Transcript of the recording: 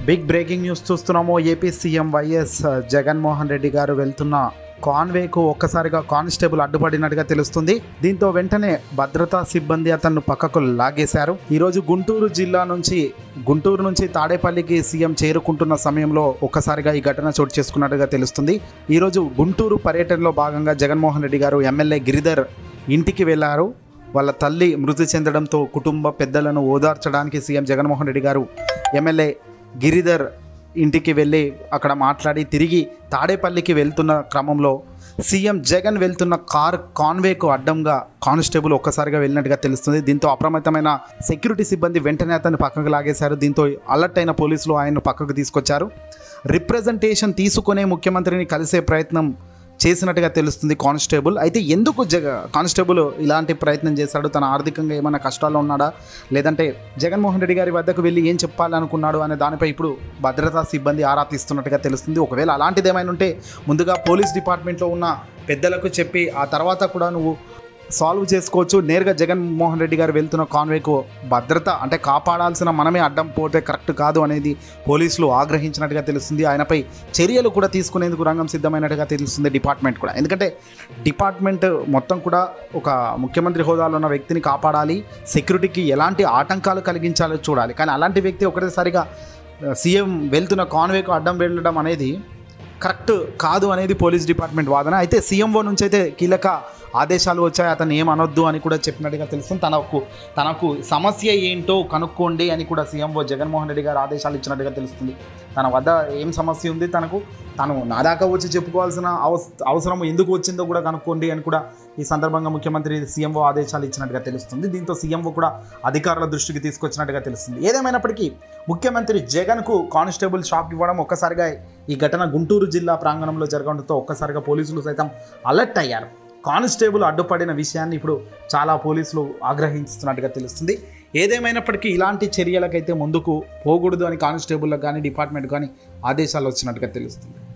Big breaking news చూస్తున్నాము. AP CM YS Jaganmohan Reddy గారు వెళ్తున్న కాన్వేకు ఒక్కసారిగా కానిస్టేబుల్ అడ్డుపడినట్టుగా తెలుస్తుంది. దీంతో వెంటనే భద్రతా సిబ్బంది అతన్ని పక్కకు లాగేశారు. ఈరోజు గుంటూరు నుంచి తాడేపల్లికి సీఎం చేరుకుంటున్న సమయంలో ఒక్కసారిగా ఈ ఘటన చోటు చేసుకున్నట్టుగా తెలుస్తుంది. ఈరోజు గుంటూరు పర్యటనలో భాగంగా జగన్మోహన్ రెడ్డి గారు ఎమ్మెల్యే గిరిధర్ ఇంటికి వెళ్లారు. వాళ్ళ తల్లి మృతి చెందడంతో కుటుంబ పెద్దలను ఓదార్చడానికి సీఎం జగన్మోహన్ రెడ్డి గారు ఎమ్మెల్యే గిరిధర్ ఇంటికి వెళ్ళి అక్కడ మాట్లాడి తిరిగి తాడేపల్లికి వెళ్తున్న క్రమంలో సీఎం జగన్ వెళ్తున్న కాన్వేకు అడ్డంగా కానిస్టేబుల్ ఒక్కసారిగా వెళ్ళినట్టుగా తెలుస్తుంది. దీంతో అప్రమత్తమైన సెక్యూరిటీ సిబ్బంది వెంటనే అతన్ని పక్కకు లాగేశారు. దీంతో అలర్ట్ అయిన పోలీసులు ఆయన్ను పక్కకు తీసుకొచ్చారు. రిప్రజెంటేషన్ తీసుకునే ముఖ్యమంత్రిని కలిసే ప్రయత్నం చేసినట్టుగా తెలుస్తుంది కానిస్టేబుల్. అయితే ఎందుకు కానిస్టేబుల్ ఇలాంటి ప్రయత్నం చేశాడు? తన ఆర్థికంగా ఏమైనా కష్టాల్లో ఉన్నాడా, లేదంటే జగన్మోహన్ రెడ్డి గారి వద్దకు వెళ్ళి ఏం చెప్పాలనుకున్నాడు అనే దానిపై ఇప్పుడు భద్రతా సిబ్బంది ఆరా తీస్తున్నట్టుగా తెలుస్తుంది. ఒకవేళ అలాంటిది ఏమైనా ఉంటే ముందుగా పోలీస్ డిపార్ట్మెంట్లో ఉన్న పెద్దలకు చెప్పి ఆ తర్వాత కూడా నువ్వు సాల్వ్ చేసుకోవచ్చు. నేరుగా జగన్మోహన్ రెడ్డి గారు వెళ్తున్న కాన్వేకు భద్రత అంటే కాపాడాల్సిన మనమే అడ్డం పోతే కరెక్ట్ కాదు అనేది పోలీసులు ఆగ్రహించినట్టుగా తెలుస్తుంది. ఆయనపై చర్యలు కూడా తీసుకునేందుకు రంగం సిద్ధమైనట్టుగా తెలుస్తుంది డిపార్ట్మెంట్ కూడా. ఎందుకంటే డిపార్ట్మెంట్ మొత్తం కూడా ఒక ముఖ్యమంత్రి హోదాలో ఉన్న వ్యక్తిని కాపాడాలి, సెక్యూరిటీకి ఎలాంటి ఆటంకాలు కలిగించాలో చూడాలి. కానీ అలాంటి వ్యక్తి ఒకటేసారిగా సీఎం వెళ్తున్న కాన్వేకు అడ్డం వెళ్ళడం అనేది కరెక్ట్ కాదు అనేది పోలీస్ డిపార్ట్మెంట్ వాదన. అయితే సీఎంఓ నుంచి అయితే కీలక ఆదేశాలు వచ్చాయి. అతను ఏం అనొద్దు అని కూడా చెప్పినట్టుగా తెలుస్తుంది. తనకు సమస్య ఏంటో కనుక్కోండి అని కూడా సీఎంఓ జగన్మోహన్ రెడ్డి గారు ఆదేశాలు ఇచ్చినట్టుగా తెలుస్తుంది. తన వద్ద ఏం సమస్య ఉంది, తను నా దాకా వచ్చి చెప్పుకోవాల్సిన అవసరం ఎందుకు వచ్చిందో కూడా కనుక్కోండి అని కూడా ఈ సందర్భంగా ముఖ్యమంత్రి సీఎంఓ ఆదేశాలు ఇచ్చినట్టుగా తెలుస్తుంది. దీంతో సీఎంఓ కూడా అధికారుల దృష్టికి తీసుకొచ్చినట్టుగా తెలుస్తుంది. ఏదేమైనప్పటికీ ముఖ్యమంత్రి జగన్కు కానిస్టేబుల్ షాక్ ఇవ్వడం ఒక్కసారిగా ఈ ఘటన గుంటూరు జిల్లా ప్రాంగణంలో జరగడంతో ఒక్కసారిగా పోలీసులు సైతం అలర్ట్ అయ్యారు. కానిస్టేబుల్ అడ్డుపడిన విషయాన్ని ఇప్పుడు చాలా పోలీసులు ఆగ్రహిస్తున్నట్టుగా తెలుస్తుంది. ఏదేమైనప్పటికీ ఇలాంటి చర్యలకైతే ముందుకు పోకూడదు అని కానిస్టేబుల్లకు కానీ డిపార్ట్మెంట్ కానీ ఆదేశాలు వచ్చినట్టుగా తెలుస్తుంది.